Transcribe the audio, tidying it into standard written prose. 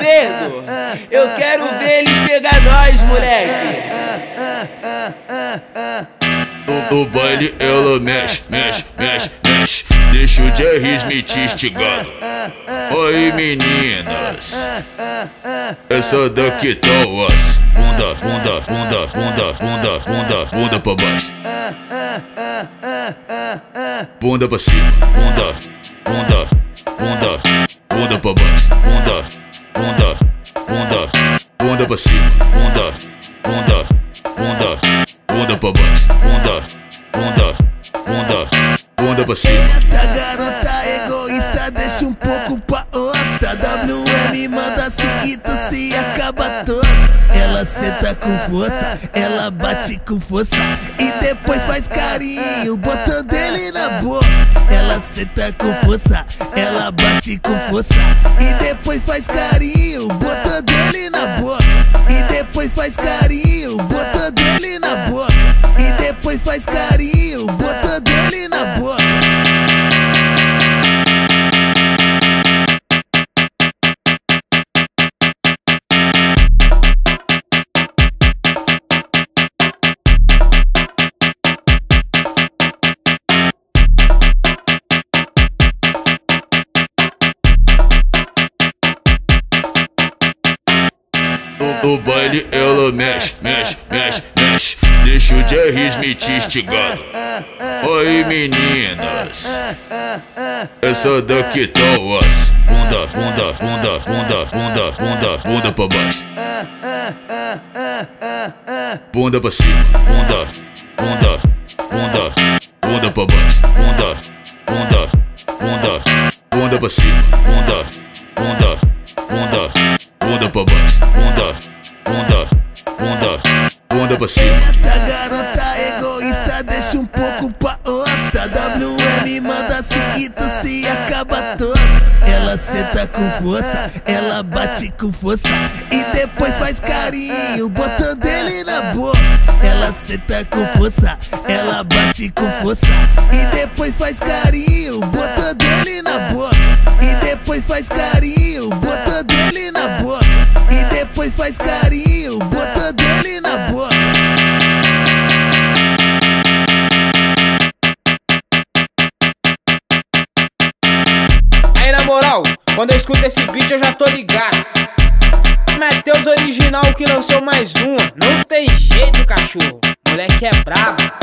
dedo. Eu quero ver eles pegar nós, moleque. No baile ela mexe, mexe, mexe, mexe. Deixa o Jerry Smith instigando. Oi meninas, essa daqui tá osso. Bunda, bunda, bunda, bunda, bunda, bunda, bunda pra baixo. Bunda pra cima, bunda, bunda, bunda, bunda pra baixo. Bunda, bunda, bunda, bunda pra cima. Bunda, bunda, bunda, bunda pra baixo. Bunda, bunda, bunda, bunda pra cima. Eita garota egoísta, deixa um pouco pra outra. WM manda seguir, tu se acaba toda. Ela senta com força, ela bate com força e depois faz carinho, botando ele na boca. Ela senta com força, ela bate com força e depois faz carinho, botando ele na boca. E depois faz carinho, botando ele na boca. E depois faz carinho, botando ele na boca. No baile ela mexe, mexe, mexe, mexe. Deixa o Jerry Smith instigando. Oi meninas, essa daqui tá osso. Bunda, bunda, bunda, bunda, bunda, bunda, bunda pra baixo. Bunda pra cima, bunda, bunda, bunda, bunda pra baixo. Bunda, bunda, bunda, bunda pra cima. Bunda, bunda, bunda, bunda pra baixo. Bunda, bunda, bunda, bunda pra cima. Eita garota egoísta, deixa um pouco pra outra. WM manda seguir, tu se acaba toda. Ela senta com força, ela bate com força e depois faz carinho, botando ele na boca. Ela senta com força, ela bate com força e depois faz carinho, botando ele na boca. E depois faz carinho, botando ele na boca. E depois faz carinho, botando ele na boca. Aí na moral, quando eu escuto esse beat eu já tô ligado. Matheus original que lançou mais uma. Não tem jeito, cachorro. Moleque é brabo.